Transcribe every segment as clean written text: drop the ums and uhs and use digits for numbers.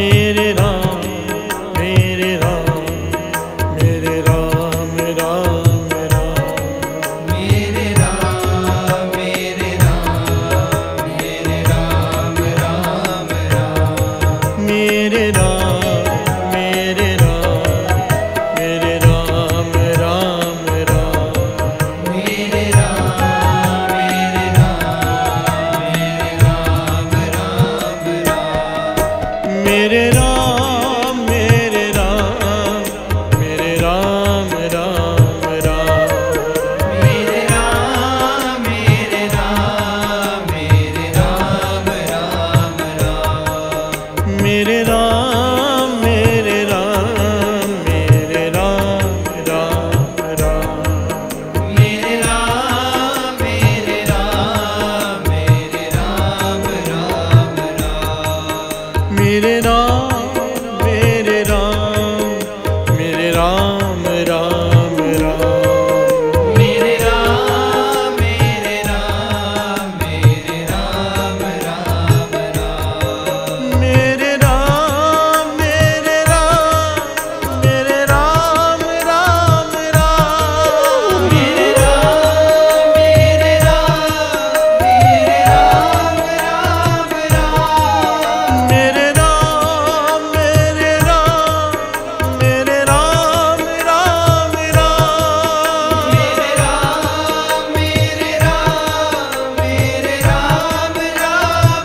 मेरे राम मेरे राम मेरे राम राम राम मेरे राम मेरे राम मेरे राम राम राम मेरे राम मेरे राम मेरे राम राम राम मेरे राम मेरे राम मेरे राम राम राम मेरे राम मेरे राम मेरे राम राम राम मेरे राम मेरे राम मेरे राम राम राम मेरे राम मेरे राम मेरे राम राम राम मेरे राम मेरे राम मेरे राम राम राम मेरे राम मेरे राम मेरे राम राम राम मेरे राम मेरे राम मेरे राम राम राम मेरे राम मेरे राम मेरे राम राम राम मेरे राम मेरे राम मेरे राम राम राम मेरे राम मेरे राम मेरे राम राम राम मेरे राम मेरे राम मेरे राम राम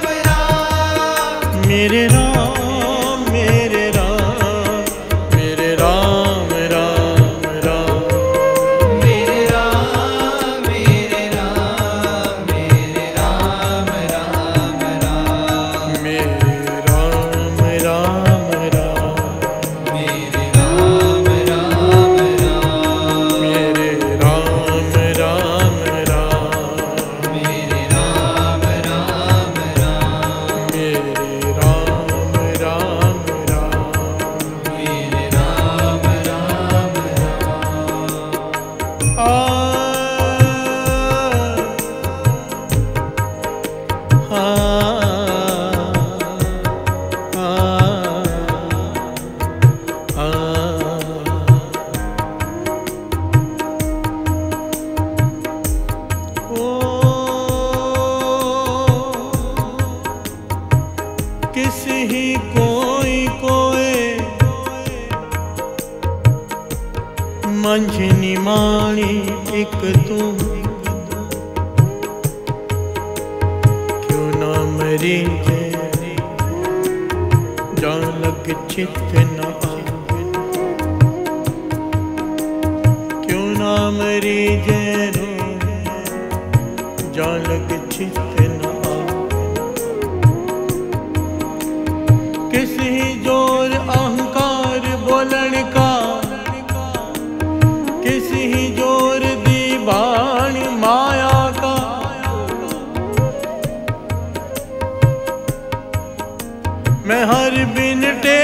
राम मेरे राम मेरे राम मेरे राम राम राम मेरे राम मेरे राम मेरे राम राम राम मेरे राम राम राम मेरे राम राम राम मेरे राम राम राम मेरे राम राम राम मेरे राम राम राम मेरे राम राम राम आ किस ही कोई कोए मंझनी माणी एक तू क्यों ना मरी जान लग चित न आवे क्यों ना मरी जैनो जान लग चित न आवे किसी जोर अहंकार बोलन का किसी जोर दीवान माया का मैं हर बिनटे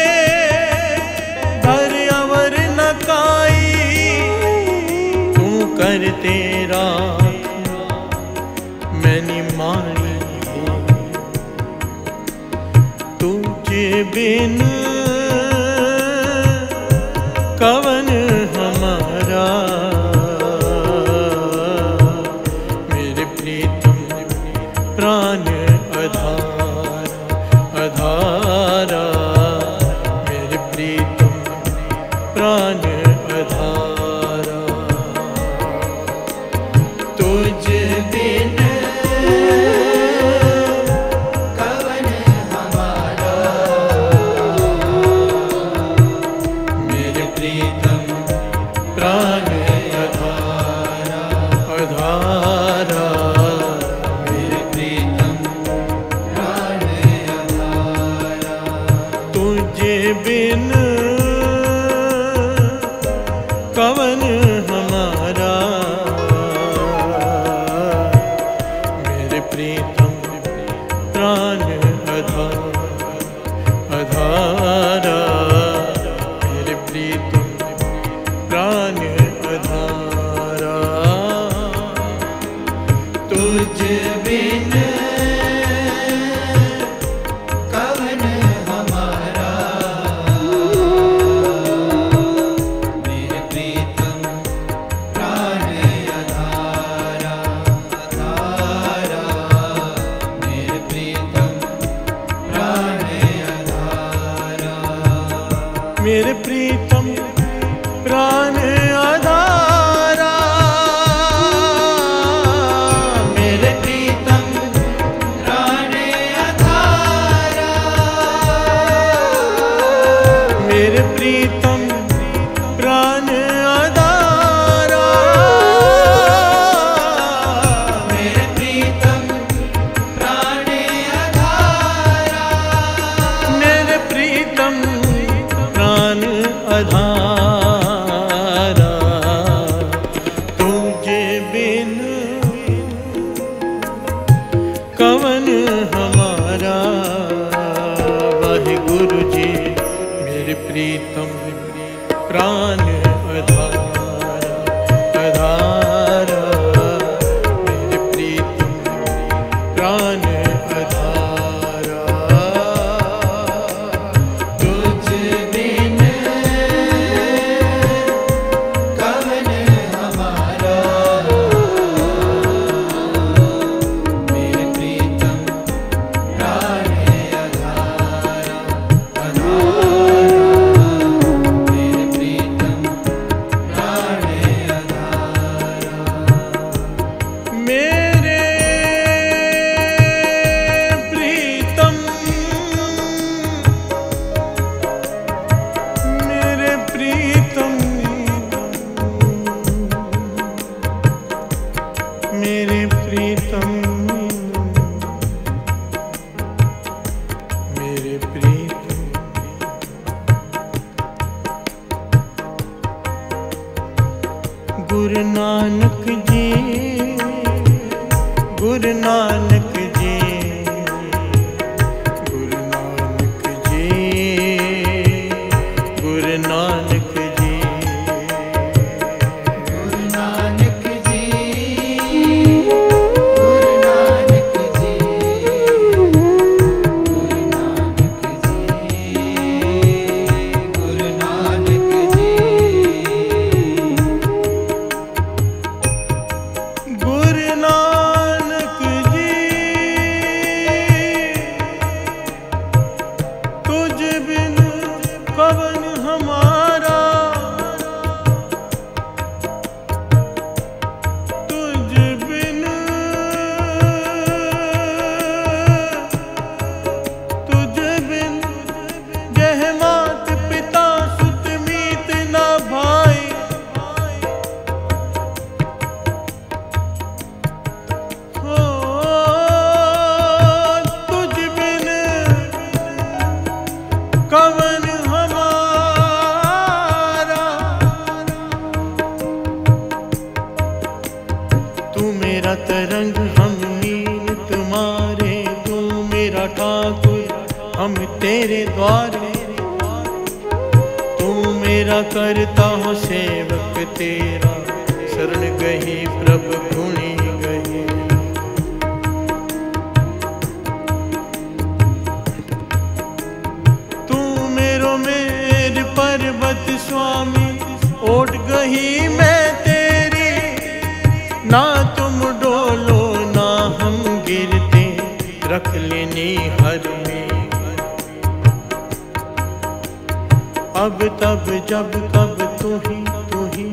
धर अवर न काई तू कर तेरा मैंने मानी तुझे बिन कवन हमारा मेरे प्रीतम प्राण आधार आधारा मेरे प्रीतम प्राण आधारा तुझ बिन कवन हमारा मेरे प्रीतम प्राण आधारा आधारा मेरे प्रीतम प्राण आधारा तुझे बिन कवन हमारा मेरे प्रीतम प्राण आधार आधारा मेरे प्रीतम प्राण आधारा तुझ बिन कवन हमारा मेरे प्रीतम प्राण आधारा, मेरे प्रीतम प्राण आधारा, मेरे प्रीतम प्राण आधारा, मेरे प्रीतम प्राण आधारा, मेरे प्रीतम प्राण आधारा, तुझे बिन कवन हमारा। वाहे गुरु जी मेरे प्रीतम प्राण आधारा, आधारा, मेरे प्रीतम प्राण आधारा, तुझ बिन कवन हमारा। मेरे प्रीतम प्राण आधारा, आधारा, मेरे प्रीतम प्राण आधारा। मेरे प्रीतम, मेरे प्रीतम, मेरे प्रीतम, मेरे प्रीतम, गुरु नानक जी, गुरु नानक जी, गुरु नानक जी, गुरु नानक जी, गुरु नानक जी, गुरु नानक जी, गुरु नानक जी, गुरु नानक जी, गुरु नानक जी, तुझ बिन कवन हमारा, तुझ बिन, तुझ बिन जह मात पिता सुत मीत न भाई, हो तुझ बिन कवन हमारा। तू मेरा तरंग हम नील तुम्हारे, तू मेरा ठाकुर हम तेरे द्वारे, तू मेरा करता हो सेवक तेरा, शरण गही प्रभु गुणी गही। तू मेरो मेर पर्वत स्वामी, ओट गही मैं तेरी, ना तुम डोलो ना हम गिरते, रख लेनी हर में। अब तब जब कब तू ही, तू ही,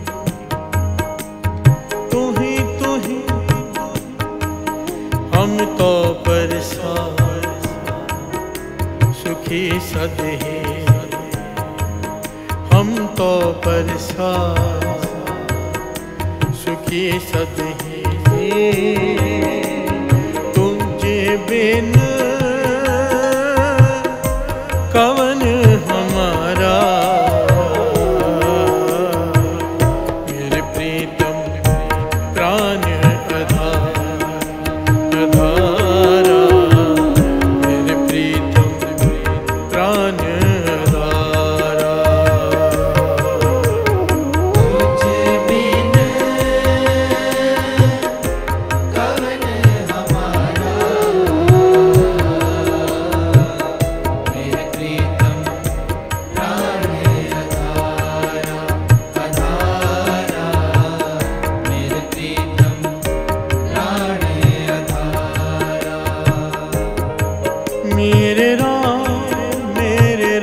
तू ही, तू ही, हम तो परेशान सुखी सदहे, हम तो परेशान सुखी सदहे, तुझे बिन कवन हमारा। मेरे प्रीतम प्राण आधारा, आधारा, मेरे प्रीतम प्राण आधारा, तुझ बिन कवन हमारा। मेरे प्रीतम प्राण आधारा, आधारा, मेरे प्रीतम प्राण आधारा। मेरे राम, मेरे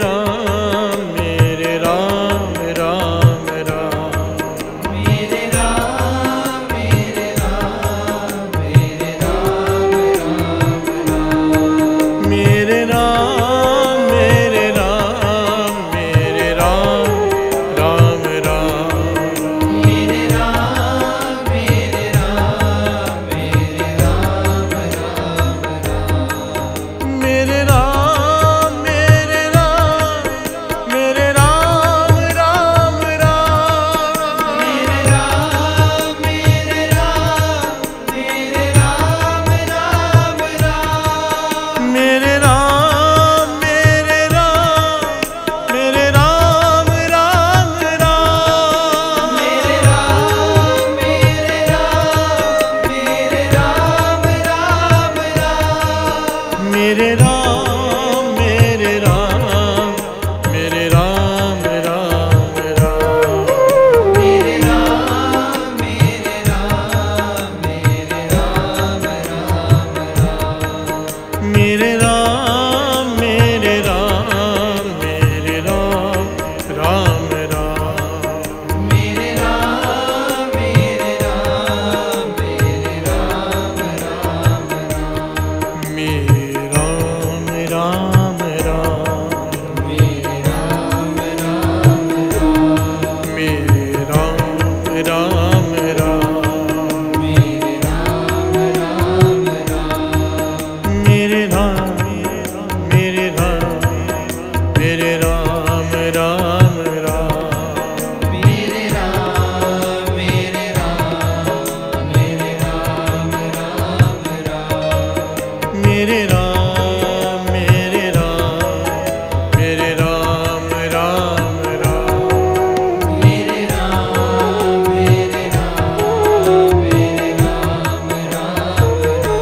मेरे राम राम राम, मेरे राम मेरे राम, मेरे राम राम राम, मेरे राम मेरे राम, मेरे राम राम राम, मेरे राम मेरे राम, मेरे राम राम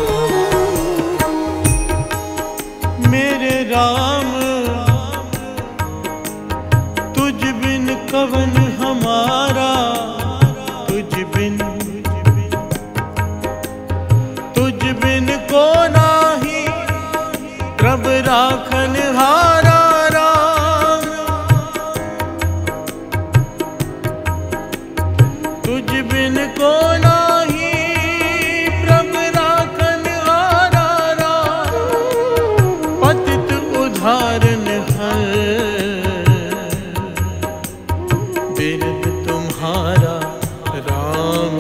राम, मेरे राम तुझ बिन कवन हमारा, तुझ बिन को नाही प्रभ राखन हारा राम, तुझ बिन को नाही प्रभ राखन हारा राम, पतित उद्धारन हर बिरद तुम्हारा राम,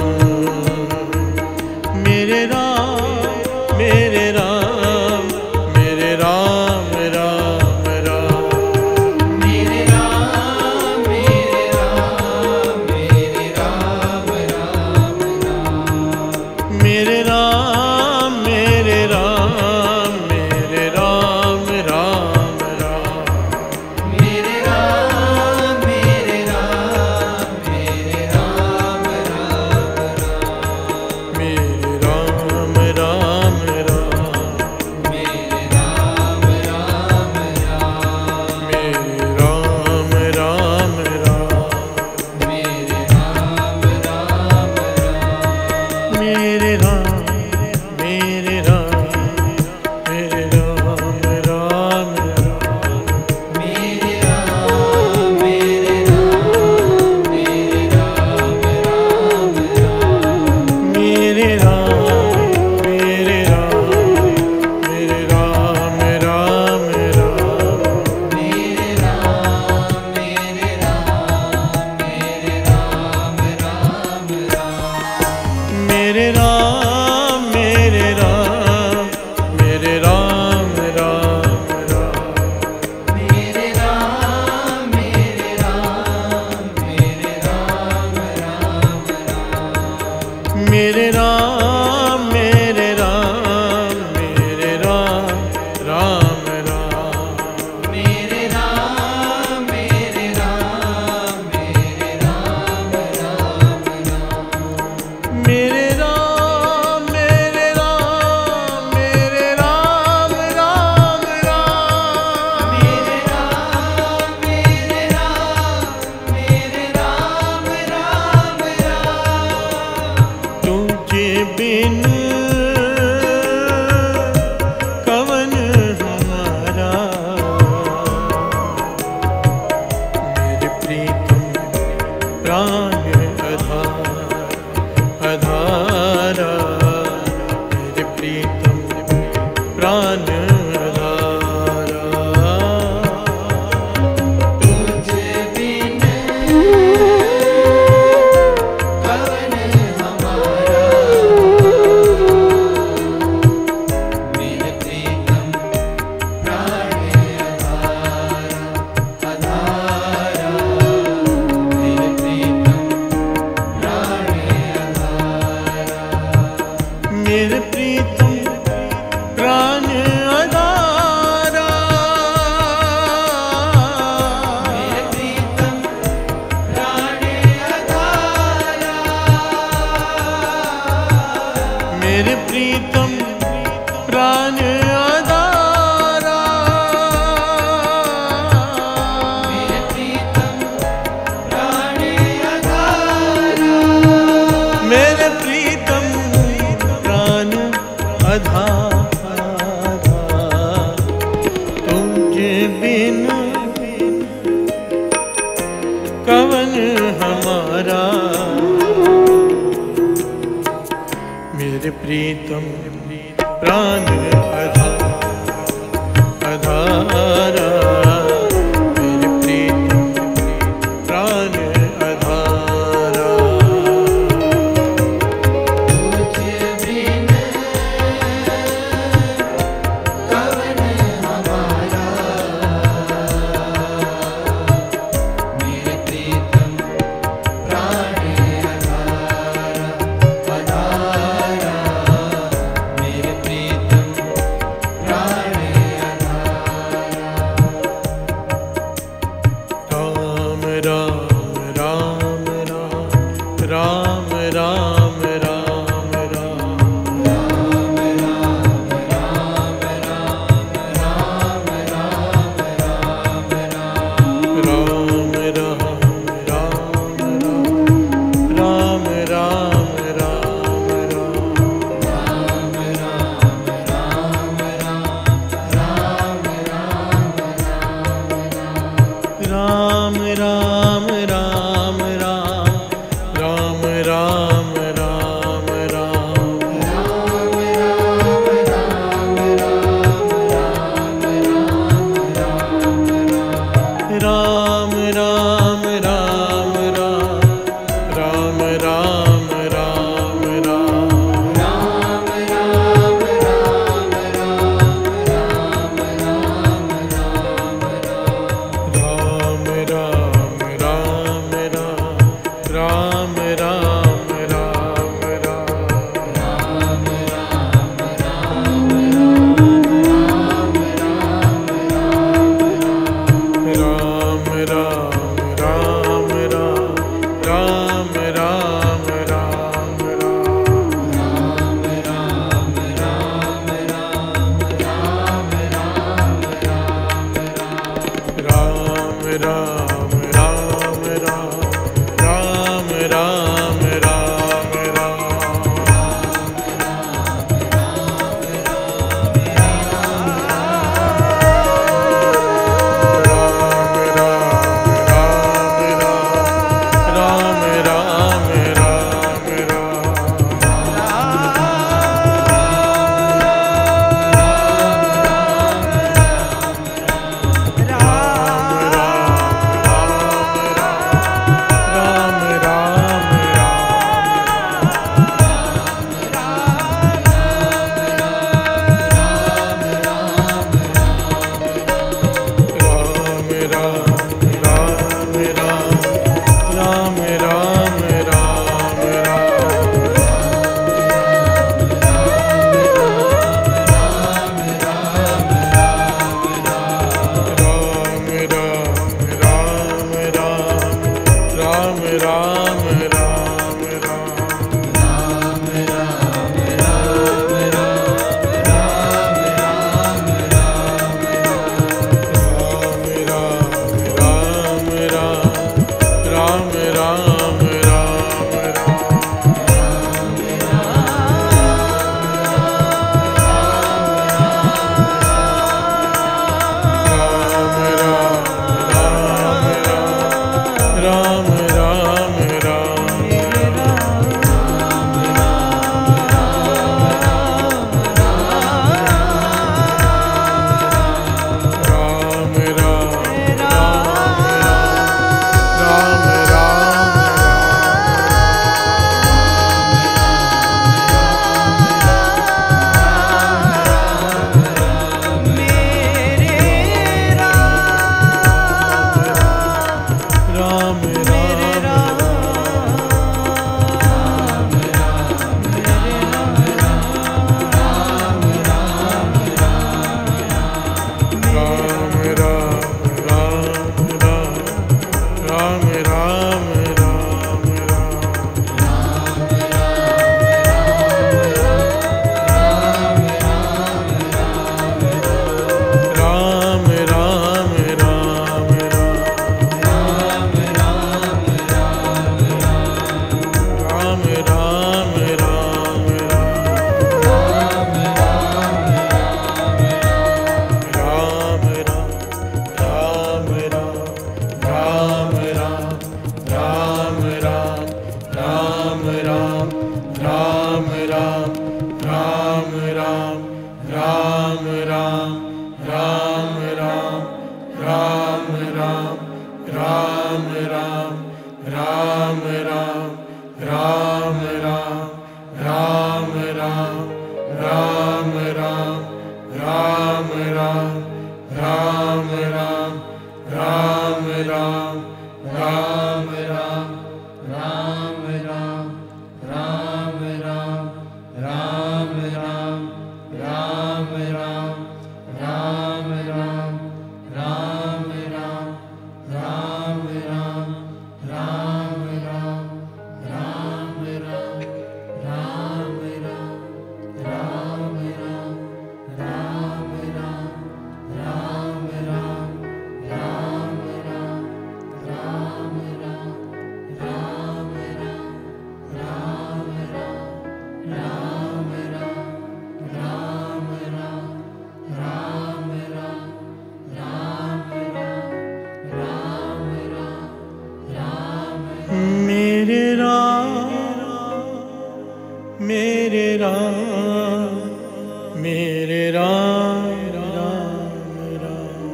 मेरे राम मेरे राम, मेरे राम राम राम, मेरे राम मेरे राम, मेरे राम राम राम, मेरे राम मेरे राम, मेरे राम राम राम, मेरे राम मेरे राम, मेरे राम राम राम, मेरे राम राम राम, मेरे राम राम राम, मेरे राम राम राम, मेरे राम राम राम, मेरे राम मेरे राम, मेरे राम राम राम, मेरे राम मेरे राम, मेरे राम राम राम, मेरे राम मेरे राम, मेरे राम राम राम, मेरे राम मेरे राम, मेरे राम राम राम, मेरे राम मेरे राम, मेरे राम राम राम, मेरे राम मेरे राम, मेरे राम राम राम, मेरे राम मेरे राम, मेरे राम राम राम, मेरे राम मेरे राम, मेरे राम राम राम, मेरे राम मेरे राम, मेरे राम राम राम, मेरे राम मेरे राम, मेरे राम राम राम, तुझे बिन कवन हमारा, मेरे प्रीतम प्राण आधारा, मेरे प्रीतम प्राण आधारा, तुझ बिन कवन हमारा, मेरे प्रीतम प्राण आधारा, मेरे प्रीतम प्राण आधारा, मेरे प्रीतम प्राण आधारा, मेरे प्रीतम प्राण आधारा, मेरे प्रीतम प्राण आधारा, मेरे प्रीतम प्राण आधारा, मेरे प्रीतम प्राण आधारा, तुझे बिन कवन हमारा, मेरे प्रीतम प्राण आधारा, मेरे प्रीतम प्राण आधारा, तुझ बिन कवन हमारा, राम राम राम राम राम राम राम राम राम राम राम राम राम राम राम मेरे राम राम राम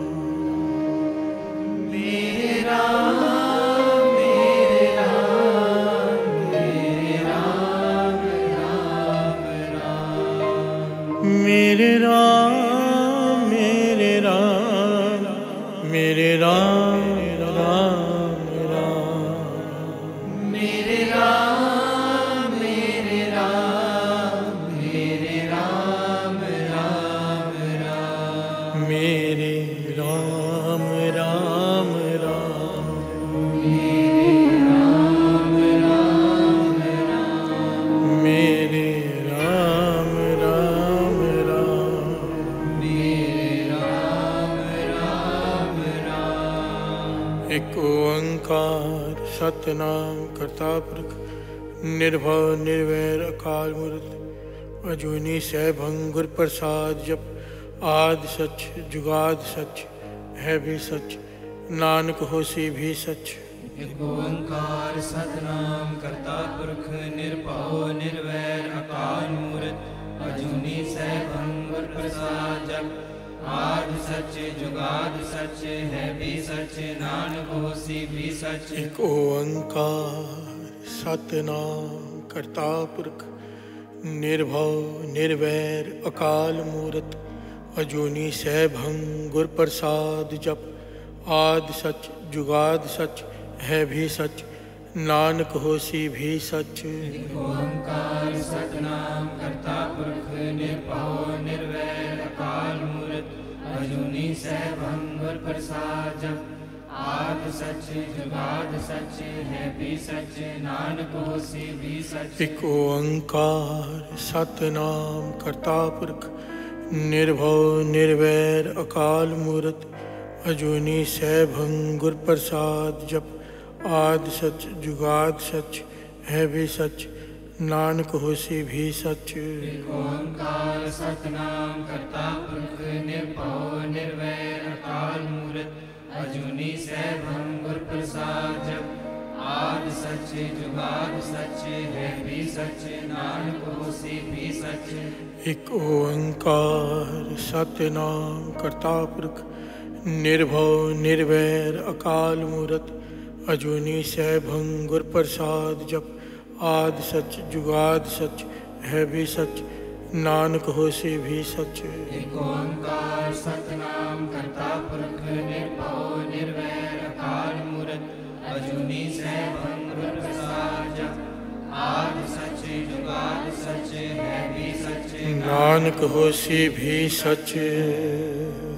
मेरे राम मेरे राम मेरे राम राम राम मेरे राम मेरे राम मेरे राम राम राम मेरे राम मेरे राम मेरे राम राम राम मेरे राम राम राम मेरे राम राम राम मेरे राम राम मेरे राम राम राम एक ओंकार सतनाम करता पुरख निर्भव निर्वैर अकाल मूर्त अजूनी सैभं गुर प्रसाद जप आदि सच जुगाद सच है भी सच नानक होसी भी सच। एक ओंकार सतनाम करता पुरख निर्भव निर्वैर अकाल मूर्त अजूनी सैभं गुर प्रसाद जप आदि सच जुगाद सच है भी सच नानक होसी भी सच। एक ओंकार सतनाम करता पुरख निर्भव निर्वैर अकाल मूर्त अजूनी सैभं गुर प्रसाद जप आदि सच जुगाद सच है भी सच नानक होसी भी सच। ओंकार सतनाम करता पुरख निर्भव निर्वैर अकाल मूर्त अजूनी सैभं गुर प्रसाद जप आदि सच जुगाद सच है भी सच नानक होसी भी सच। एक ओंकार सतनाम करता पुरख निर्भव निर्वैर अकाल मूर्त अजूनी सैभं गुर प्रसाद जप आदि सच जुगाद सच है भी सच नानक होसी भी सच। ओंकार सतनाम करता पुरख निर्भव निर्वैर अकाल मूर्त अजूनी सैभं गुर प्रसाद जप आदि सच जुगाद सच है भी सच नानक होसी भी सच। एक ओंकार सतनाम करता पुरख निर्भव निर्वैर अकाल मूर्त अजूनी सैभं गुर प्रसाद जप आदि सच जुगाद सच है भी सच नानक होसी भी सच। एक ओंकार सतनाम करता पुरख निर्भव निर्वैर अकाल मूर्त अजूनी सैभं गुर प्रसाद जप आदि सच जुगाद सच है भी सच नानक होसी भी सच।